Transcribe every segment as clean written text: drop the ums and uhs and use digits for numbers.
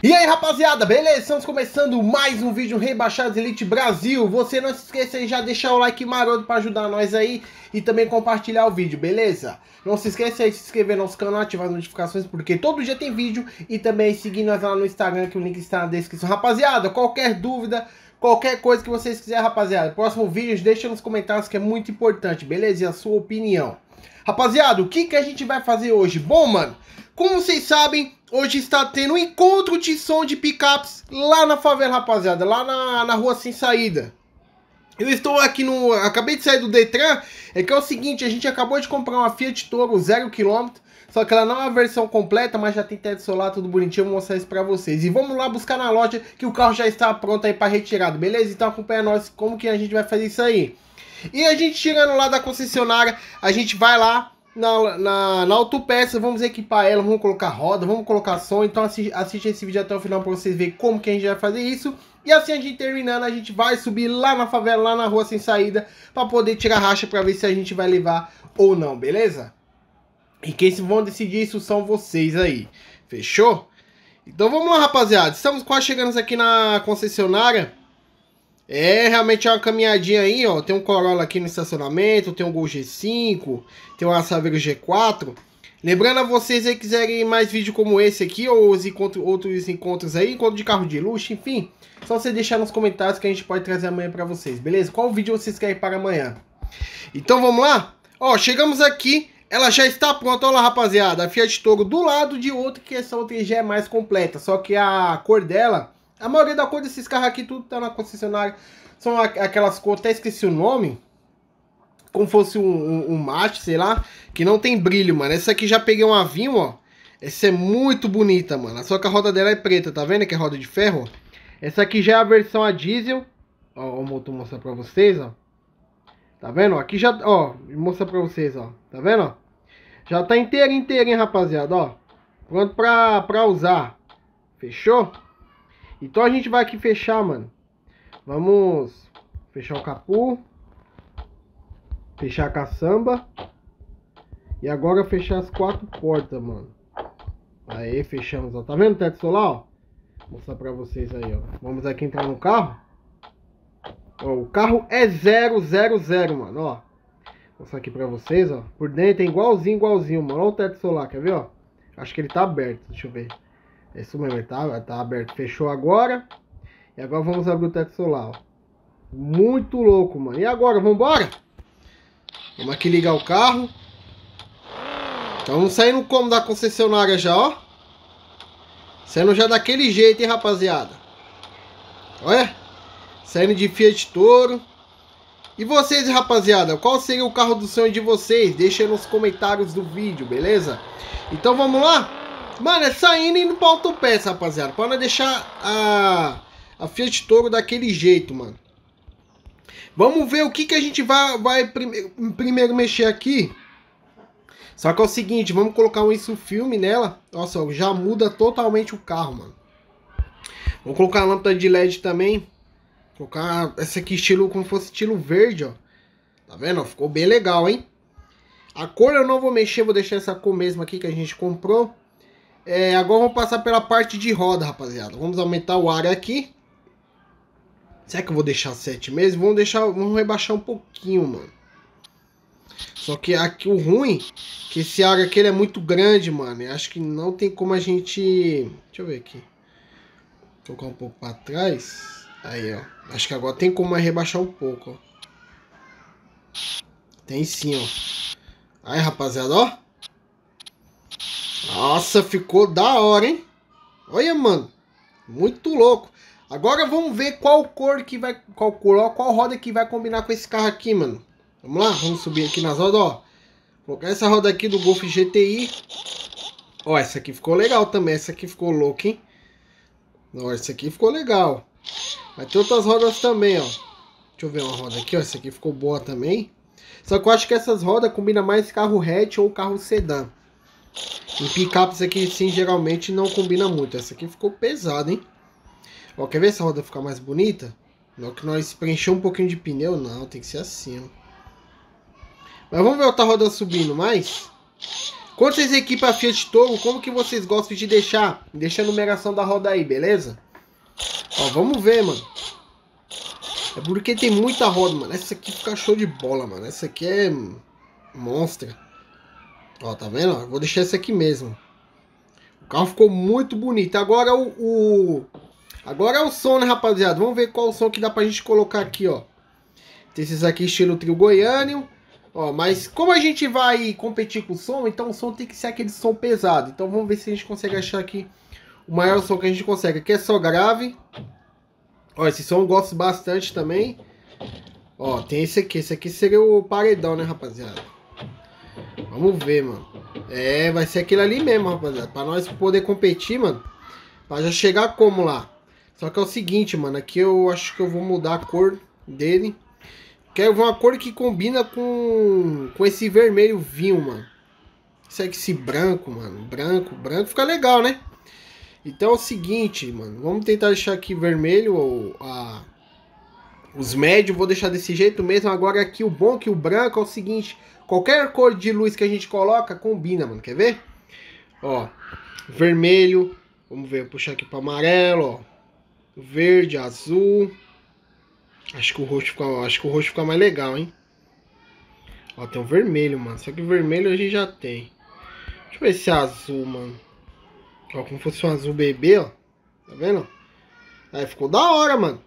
E aí rapaziada, beleza? Estamos começando mais um vídeo Rebaixados Elite Brasil. Você não se esqueça de já deixar o like maroto para ajudar nós aí e também compartilhar o vídeo, beleza? Não se esqueça de se inscrever no nosso canal, ativar as notificações porque todo dia tem vídeo e também seguir nós lá no Instagram que o link está na descrição. Rapaziada, qualquer dúvida, qualquer coisa que vocês quiserem, rapaziada, próximo vídeo deixa nos comentários que é muito importante, beleza? E a sua opinião. Rapaziada, o que a gente vai fazer hoje? Bom, mano, como vocês sabem, hoje está tendo um encontro de som de picapes lá na favela, rapaziada. Lá na rua sem saída. Eu estou aqui no... Acabei de sair do Detran. É que é o seguinte, a gente acabou de comprar uma Fiat Toro 0 km. Só que ela não é a versão completa, mas já tem teto solar, tudo bonitinho. Eu vou mostrar isso pra vocês. E vamos lá buscar na loja que o carro já está pronto aí para retirada, beleza? Então acompanha nós como que a gente vai fazer isso aí. E a gente chegando lá da concessionária, a gente vai lá na autopeça, vamos equipar ela, vamos colocar roda, vamos colocar som. Então assiste esse vídeo até o final para vocês verem como que a gente vai fazer isso. E assim a gente terminando, a gente vai subir lá na favela, lá na rua sem saída, para poder tirar racha para ver se a gente vai levar ou não, beleza? E quem vão decidir isso são vocês aí, fechou? Então vamos lá, rapaziada, estamos quase chegando aqui na concessionária. Realmente é uma caminhadinha aí, ó. Tem um Corolla aqui no estacionamento, tem um Gol G5, tem um Saveiro G4. Lembrando a vocês aí que quiserem mais vídeo como esse aqui, ou outros encontros aí, encontro de carro de luxo, enfim. Só você deixar nos comentários que a gente pode trazer amanhã pra vocês, beleza? Qual vídeo vocês querem para amanhã? Então vamos lá? Ó, chegamos aqui, ela já está pronta, olha lá, rapaziada. A Fiat Toro do lado de outra, que essa outra já é mais completa, só que a cor dela... A maioria da cor desses carros aqui, tudo tá na concessionária. São aquelas cores, até esqueci o nome. Como fosse um mate, sei lá. Que não tem brilho, mano. Essa aqui já peguei um avinho, ó. Essa é muito bonita, mano. Só que a roda dela é preta, tá vendo? Que é roda de ferro. Essa aqui já é a versão a diesel. Ó, o motor mostrar pra vocês, ó. Tá vendo? Aqui já, ó. Vou mostrar pra vocês, ó. Tá vendo, ó? Já tá inteirinho, rapaziada, ó. Pronto pra usar. Fechou? Então a gente vai aqui fechar, mano. Vamos fechar o capô. Fechar a caçamba. E agora fechar as 4 portas, mano. Aí, fechamos, ó. Tá vendo o teto solar, ó? Vou mostrar pra vocês aí, ó. Vamos aqui entrar no carro. Ó, o carro é 000, mano, ó. Vou mostrar aqui pra vocês, ó. Por dentro é igualzinho, mano. Olha o teto solar, quer ver, ó? Acho que ele tá aberto, deixa eu ver. É isso mesmo, ele tá aberto. Fechou agora. E agora vamos abrir o teto solar, ó. Muito louco, mano. E agora, vambora? Vamos aqui ligar o carro. Então vamos sair no cômodo da concessionária já, ó. Saindo já daquele jeito, hein, rapaziada. Olha. Saindo de Fiat Toro. E vocês, rapaziada, qual seria o carro do sonho de vocês? Deixa aí nos comentários do vídeo, beleza? Então vamos lá? Mano, é saindo e indo pra autopeça, rapaziada. Pra não deixar a Fiat Toro daquele jeito, mano. Vamos ver o que a gente vai primeiro mexer aqui. Só que é o seguinte, vamos colocar um ISOFILM nela. Nossa, já muda totalmente o carro, mano. Vamos colocar a lâmpada de LED também. Colocar essa aqui estilo, como fosse estilo verde, ó. Tá vendo? Ficou bem legal, hein? A cor eu não vou mexer, vou deixar essa cor mesmo aqui que a gente comprou. Agora vamos passar pela parte de roda, rapaziada. Vamos aumentar o ar aqui. Será que eu vou deixar 7 mesmo? Vamos rebaixar um pouquinho, mano. Só que aqui o ruim, que esse ar aqui ele é muito grande, mano. Eu acho que não tem como a gente... Deixa eu ver aqui. Vou colocar um pouco pra trás. Aí, ó. Acho que agora tem como rebaixar um pouco, ó. Tem sim, ó. Aí, rapaziada, ó. Nossa, ficou da hora, hein? Olha, mano. Muito louco. Agora vamos ver qual cor que vai... Qual roda que vai combinar com esse carro aqui, mano. Vamos lá? Vamos subir aqui nas rodas, ó. Vou colocar essa roda aqui do Golf GTI. Ó, essa aqui ficou legal também. Essa aqui ficou louca, hein? Ó, essa aqui ficou legal. Vai ter outras rodas também, ó. Deixa eu ver uma roda aqui, ó. Essa aqui ficou boa também. Só que eu acho que essas rodas combinam mais carro hatch ou carro sedã. Em picapes aqui, sim, geralmente não combina muito. Essa aqui ficou pesada, hein? Ó, quer ver essa roda ficar mais bonita? Não que nós preencher um pouquinho de pneu, não. Tem que ser assim, ó. Mas vamos ver outra roda subindo mais. Quando vocês equipam a Fiat Toro, como que vocês gostam de deixar? Deixa a numeração da roda aí, beleza? Ó, vamos ver, mano. É porque tem muita roda, mano. Essa aqui fica show de bola, mano. Essa aqui é monstra. Ó, tá vendo? Ó, vou deixar essa aqui mesmo. O carro ficou muito bonito. Agora agora é o som, né, rapaziada? Vamos ver qual o som que dá pra gente colocar aqui, ó. Tem esses aqui estilo trio goiânia. Ó, mas como a gente vai competir com o som, então o som tem que ser aquele som pesado. Então vamos ver se a gente consegue achar aqui o maior som que a gente consegue. Aqui é só grave. Ó, esse som eu gosto bastante também. Ó, tem esse aqui. Esse aqui seria o paredão, né, rapaziada? Vamos ver, mano. É, vai ser aquele ali mesmo, rapaziada. Pra nós poder competir, mano. Pra já chegar como lá. Só que é o seguinte, mano. Aqui eu acho que eu vou mudar a cor dele. Quero ver uma cor que combina com esse vermelho vinho, mano. Isso aqui, esse branco, mano. Branco fica legal, né? Então é o seguinte, mano. Vamos tentar deixar aqui vermelho os médios. Vou deixar desse jeito mesmo. Agora aqui o bom que o branco é o seguinte. Qualquer cor de luz que a gente coloca, combina, mano. Quer ver? Ó, vermelho. Vamos ver, vou puxar aqui para amarelo, ó. Verde, azul. Acho que o roxo fica mais legal, hein? Ó, tem um vermelho, mano. Só que o vermelho a gente já tem. Deixa eu ver esse azul, mano. Ó, como fosse um azul bebê, ó. Tá vendo? Aí ficou da hora, mano.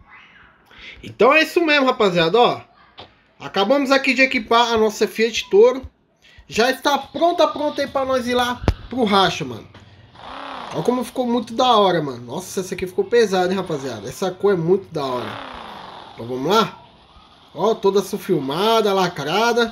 Então é isso mesmo, rapaziada, ó. Acabamos aqui de equipar a nossa Fiat Toro. Já está pronta aí pra nós ir lá pro racha, mano. Olha como ficou muito da hora, mano. Nossa, essa aqui ficou pesada, hein, rapaziada. Essa cor é muito da hora. Então vamos lá. Ó, toda filmada, lacrada.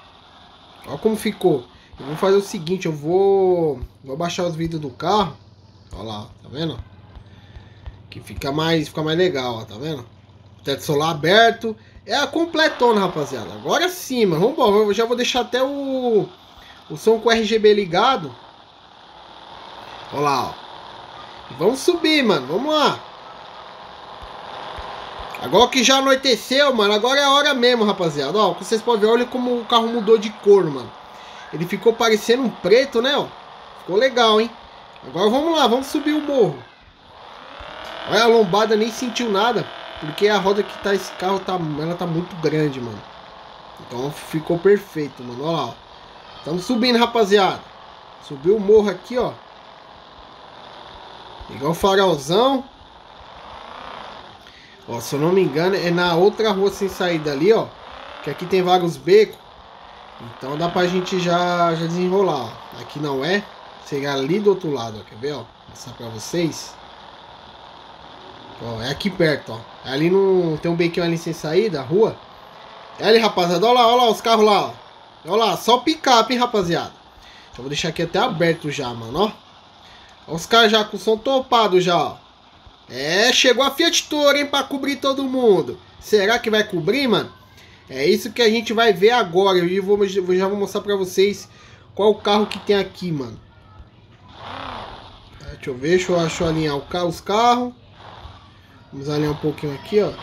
Ó como ficou. Eu vou fazer o seguinte, eu vou baixar os vídeos do carro. Ó lá, tá vendo? Que fica mais legal, ó, tá vendo? Teto solar aberto. É a completona, rapaziada. Agora sim, mano. Vamos embora. Eu já vou deixar até o som com o RGB ligado. Olha lá, ó. Vamos subir, mano. Vamos lá. Agora que já anoiteceu, mano. Agora é a hora mesmo, rapaziada. Ó, vocês podem ver, olha como o carro mudou de cor, mano. Ele ficou parecendo um preto, né, ó. Ficou legal, hein. Agora vamos lá, vamos subir o morro. Olha, a lombada nem sentiu nada. Porque a roda que tá esse carro, ela tá muito grande, mano. Então ficou perfeito, mano. Olha lá, ó. Estamos subindo, rapaziada. Subiu o morro aqui, ó. Igual o farolzão. Ó, se eu não me engano, é na outra rua sem saída ali, ó. Que aqui tem vários becos. Então dá pra gente já desenrolar, ó. Aqui não é. Seria ali do outro lado, ó. Quer ver, ó? Vou mostrar pra vocês. Ó, é aqui perto, ó. Ali não tem um bequinho ali sem saída, a rua. É ali, rapaziada. Olha lá os carros lá, ó. Olha lá, só picape, hein, rapaziada. Eu vou deixar aqui até aberto já, mano, ó. Olha os caras já com o som topado já, ó. É, chegou a Fiat Toro, hein, pra cobrir todo mundo. Será que vai cobrir, mano? É isso que a gente vai ver agora. Eu já vou mostrar pra vocês qual o carro que tem aqui, mano. Deixa eu ver, deixa eu alinhar os carros. Vamos alinhar um pouquinho aqui, ó.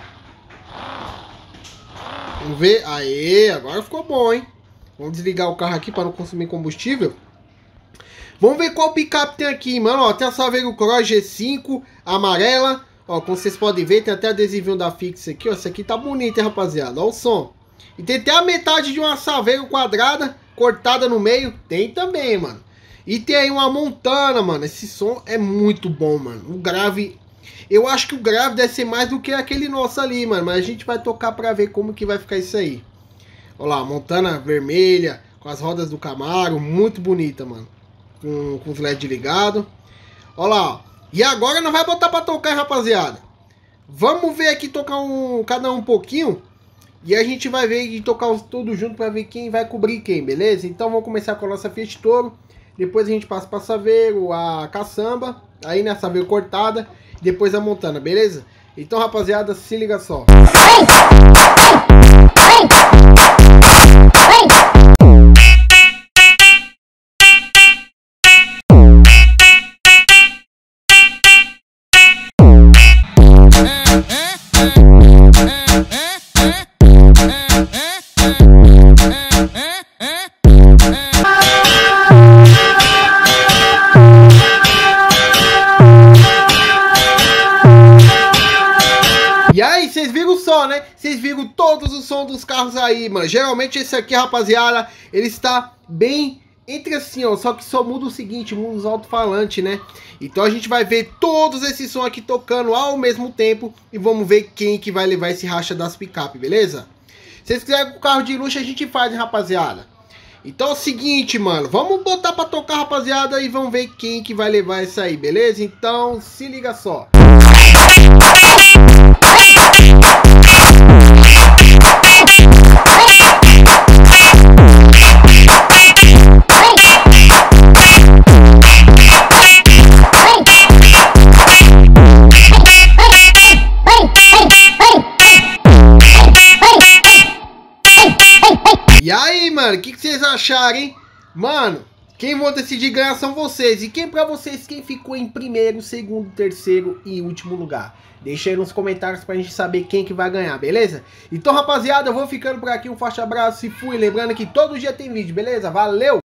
Vamos ver. Aê, agora ficou bom, hein? Vamos desligar o carro aqui para não consumir combustível. Vamos ver qual picape tem aqui, mano. Ó, tem a Saveiro Cross G5 amarela. Ó, como vocês podem ver, tem até adesivinho da Fix aqui, ó. Essa aqui tá bonita, hein, rapaziada. Ó o som. E tem até a metade de uma Saveiro quadrada cortada no meio. Tem também, mano. E tem aí uma Montana, mano. Esse som é muito bom, mano. O grave... Eu acho que o grave deve ser mais do que aquele nosso ali, mano. Mas a gente vai tocar pra ver como que vai ficar isso aí. Olha lá, Montana vermelha, com as rodas do Camaro. Muito bonita, mano. Com os LED ligados. Olha lá, ó. E agora não vai botar pra tocar, hein, rapaziada. Vamos ver aqui tocar cada um pouquinho. E a gente vai ver e tocar todos juntos pra ver quem vai cobrir quem, beleza? Então vamos começar com a nossa Fiat Toro. Depois a gente passa pra Saveiro, a caçamba. Aí na Saveiro cortada. Depois a Montana, beleza? Então, rapaziada, se liga só. dos carros aí, mano. Geralmente esse aqui, rapaziada, ele está bem entre assim, ó. Só que só muda o seguinte, muda os alto-falantes, né? Então a gente vai ver todos esses sons aqui tocando ao mesmo tempo. E vamos ver quem que vai levar esse racha das picape, beleza? Se vocês quiserem com carro de luxo, a gente faz, hein, rapaziada? Então é o seguinte, mano. Vamos botar pra tocar, rapaziada. E vamos ver quem que vai levar isso aí, beleza? Então se liga só. E aí, mano, o que vocês acharam, hein? Mano, quem vão decidir ganhar são vocês. E quem pra vocês, quem ficou em primeiro, segundo, terceiro e último lugar? Deixa aí nos comentários pra gente saber quem que vai ganhar, beleza? Então, rapaziada, eu vou ficando por aqui. Um forte abraço e fui. Lembrando que todo dia tem vídeo, beleza? Valeu!